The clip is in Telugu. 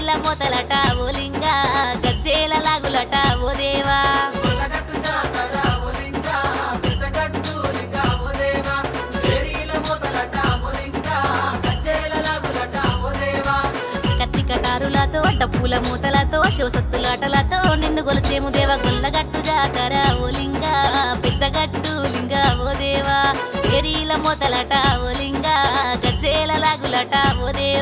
ఏరీల మొతలట ఓ లింగ గజ్జేల లాగులట ఓ దేవా గొల్లగట్టు జాతర ఓ లింగ పెద్దగట్టు లింగ ఓ దేవా ఏరీల మొతలట ఓ లింగ గజ్జేల లాగులట ఓ దేవా కత్తి కటారులతో డప్పుల మూతలతో శోసత్తులాటలతో నిన్ను గొలిచేము దేవ గొల్లగట్టు జాతర ఓ లింగ పెద్దగట్టు లింగ ఓ దేవా ఏరీల మొతలట ఓ లింగ గజ్జేల లాగులట ఓ దేవా